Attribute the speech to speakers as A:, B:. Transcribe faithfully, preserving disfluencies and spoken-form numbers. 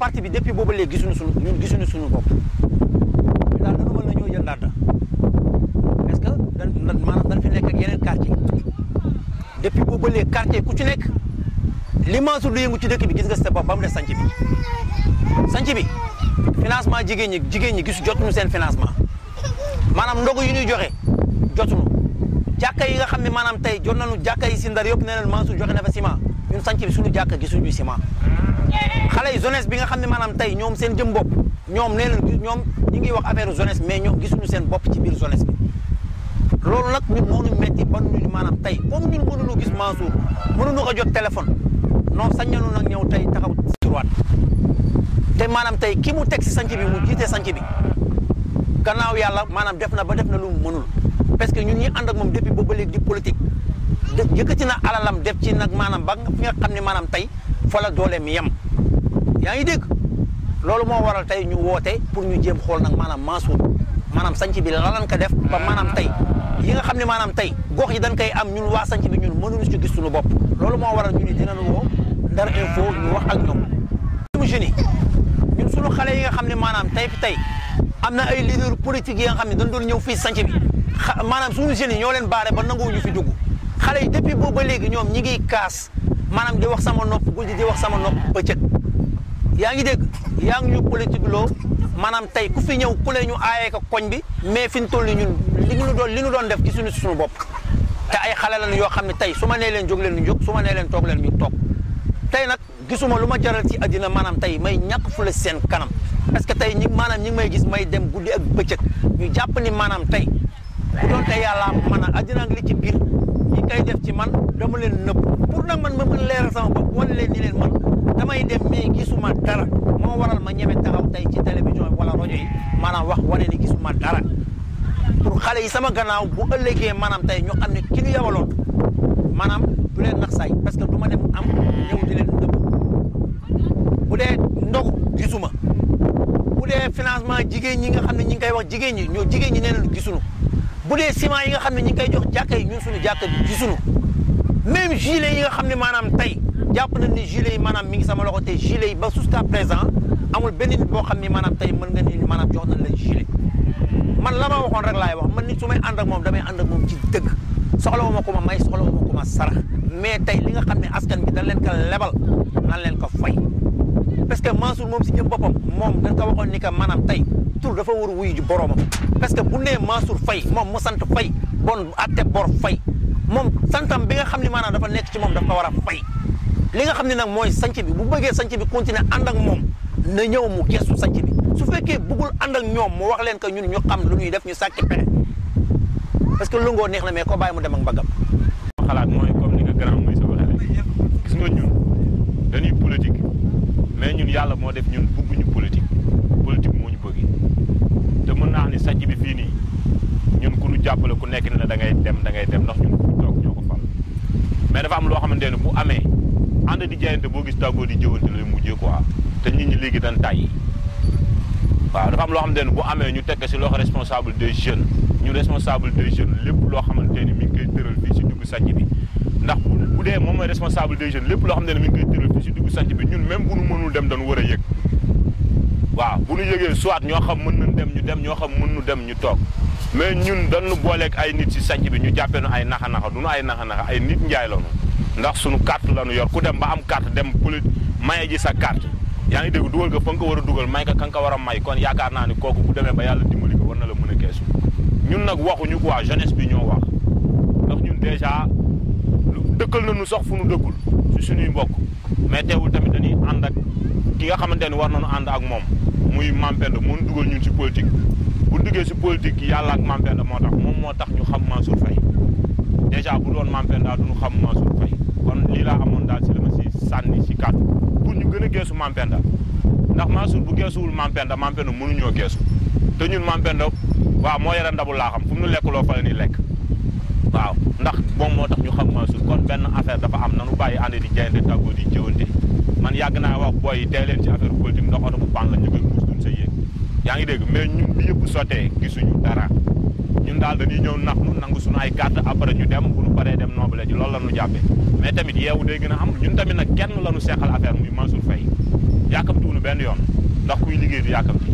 A: parti bi depuis boobu léegi gisuñu suñu ñun gisuñu suñu bopp ñu daal dañu mën na ñoo jël Ndanda parce que dan maanaam dañ fi nekk ak yeneen quartier depuis boobu léegi quartier ku ci nekk li Mansour du yëngu ci dëkk bi gis nga sa bopp ba mu des sanc bi sanc bi financement jigéen ñi jigéen ñi gisu jotuñu seen financement maanaam ndogu yu ñuy joxe jotuñu jàkka yi nga xam ne maanaam tey jot nañu jàkka yi si Ndar yëpp nee nañ Mansour joxe na fa ciment ñun sanc bi suñu jàkka gisuñu ciment xale yi jeunesse bi nga xam ne maanaam tey ñoom seen jëm bopp ñoom nee nañ ñoom ñi ngi wax affaire jeunesse mais ñoom gisuñu seen bopp ci biir jeunesse bi loolu nag ñun moo ñu metti ba ñu maanaam tey comme ñun mënuñu gis Mansour mënuñu ko jot téléphone non sañ nañu nag ñëw tey taxaw si droite te maanaam tey ki mu teg si sanc bi mu jiite sanc bi gannaaw yàlla maanaam def na ba def na lu mu mënul parce que ñun ñi ànd ak moom depuis boobu ba léegi di politique yëkkati na alalam def ci nag maanaam ba fi nga xam ne maanaam tey fa la dooleem yem yaa ngi dégg loolu moo waral tey ñu woote pour ñu jéem xool nag maanaam Mansour maanaam sanc bi lan ko def ba maanaam tey yi nga xam ne maanaam tey gox yi dañ koy am ñun waa sanc bi ñun mënuñu ci gis suñu bopp loolu moo waral ñu ni dinañ woo Ndarinfo ñu wax ak ñoom suñu jeunes yi ñun suñu xale yi nga xam ne maanaam tey fi tey am na ay leader politique yi nga xam ne dañ doon ñëw fii sanc bi maanaam suñu jeunes yi ñoo leen baare ba nanguwuñu fi dugg xale yi depuis boobu ba léegi ñoom ñi ngi kaas maanaam di wax sama nopp guddi di wax sama nopp bëccëg yaa ngi dégg yaa ngi ñu politique loo maanaam tey ku fi ñëw ku lee ñu aayee ko koñ bi mais fi ñu toll nii ñun li ñu doon li ñu doon def ci suñu suñu bopp te ay xale lañu yoo xam ne tey su ma nee leen jóg leen ñu jóg su ma nee leen toog leen ñu toog tey nag gisuma lu ma jaral ci àddina maanaam tey may ñàkk fu la seen kanam parce que tey ñi maanaam ñi ngi may gis may dem guddi ak bëccëg ñu jàpp ni maanaam tey bu doon tey yàlla man a àddina ak li ci biir ñi koy def ci man dama leen nëbb pour nag man ma mën leeral sama bopp wan leen ni leen man damay dem mais gisuma dara moo waral ma ñeme taxaw tey ci télévision wala rajo yi maanaam wax wane ni gisuma dara pour xale yi sama gannaaw bu ëllëgee maanaam tey ñu xam ne ki ñu yabaloon maanaam du leen nax saay parce que du ma dem am ñëw di leen nëbb bu dee ndogu gisuma bu dee financement jigéen ñi nga xam ne ñi ngi koy wax jigéen ñi ñoo jigéen ñi nee nañu gisuñu bu dee ciment yi nga xam ne ñi ngi koy jox jàkka yi ñun suñu jàkka bi gisuñu même gilet yi nga xam ne maanaam tey jàpp nañ ni gilet yi maanaam mi ngi sama loxo te gilet yi ba jusqu'à présent amul benn nit boo xam ne maanaam tey mën nga ni maanaam jox nañ la gilet man la ma waxoon rek laay wax man nit su may ànd ak moom damay ànd ak moom ci dëgg soxla wu ma ko ma may soxla wu ma ko ma sarax mais tey li nga xam ne askan bi dañ leen ko lebal nan leen ko fay parce que Mansour moom si jëm boppam moom dañ ko waxoon ni que maanaam tey tur dafa war a wuyu ji boromam parce que bu nee Mansour Faye moom mu sant Faye bon atte bor Faye moom santam bi nga xam ne maanaam dafa nekk ci moom dafa ko war a fay li nga xam ne nag mooy sanc bi bu bëggee sanc bi continuer ànd ak moom na ñëw mu gestu sanc bi su fekkee bëggul ànd ak ñoom mu wax leen que ñun ñu xam lu ñuy def ñu sàkki pexe parce que lungoo neex na mais ko bàyyi mu dem ak mbagam.
B: xalaat mooy comme ni nga grand muy sa waxee rek gis nga ñun dañuy politique mais ñun yàlla moo def ñun bëgguñu politique politique moo ñu bëgg te mën naa ni sanc bi fii nii ñun ku ñu jàppale ku nekk ne da ngay dem da ngay dem ndax ñun ku toog ñoo ko fal mais dafa am loo xamante ne bu amee ànd di jaayante boo gis tàggoo di jëwante lay mujjee quoi te nit ñi léegi dañ tàyyi waaw dafa am loo xamante ne bu amee ñu tekk si loxo responsable des jeunes ñu responsable des jeunes lépp loo xamante ni mi ngi koy tëral fii si dugg sanc bi ndax bu dee moom mooy responsable des jeunes lépp loo xamante ne mi ngi koy tëral fii si dugg sanc bi ñun même bu nu mënul dem dañu war a yëg waaw bu ñu yëgee soit ñoo xam mën nañ dem ñu dem ñoo xam mën nu dem ñu toog mais ñun dañu booleeg ay nit si sanc bi ñu jàppee nu ay naxa-naxa du nu ay naxa-naxa ay nit njaay lañu ndax suñu carte la ñu yor ku dem ba am carte dem poli maye ji sa carte yaa ngi dégg dugal ko fa nga ko war a dugal may ka ka nga ko war a may kon yaakaar naa ni kooku bu demee ba yàlla dimbali ko war na la mën a keesu ñun nag waxuñu quoi jeunesse bi ñoo wax ndax ñun dèjà dëkkal nañu sox fu nu dëkkul si suñuy mbokk mais teewul tamit dañuy ànd ak ki nga xamante ni war nañu ànd ak moom muy Mampenda moo ñu dugal ñun si politique bu duggee si politique yàlla ak Mampenda moo tax moom moo tax ñu xam Mansour Faye dèjà bu doon Mampenda duñu xam Mansour Faye kon lii laa amoon daal si la ma si sànni si kàddu pour ñu gën a geesu Mampenda ndax Mansour bu geesuwul Mampenda Mampenda mënuñoo geesu te ñun Mampenda waaw moo yore ndabu laa xam fu mu nu lekk loo fa la ni lekk waaw ndax moom moo tax ñu xam Mansour kon benn affaire dafa am nanu bàyyi ànd di jayante tàggoo di jëwante man yàgg naa wax booy yi tey leen ci affaire politique ndax oto bu pan la ñu koy puus duñ sa yéeg yaa ngi dégg mais ñun bi yëpp sottee gisuñu dara ñun daal dañuy ñëw nax nu nangu suñu ay carte après ñu dem bu ñu paree dem noobale ji loolu la ñu jàppee mais tamit yeewu day gën a am ñun tamit nag kenn la ñu seqal affaire muy Mansour Faye yàkkamtuwuñu benn yoon ndax kuy liggéey du yàkkamti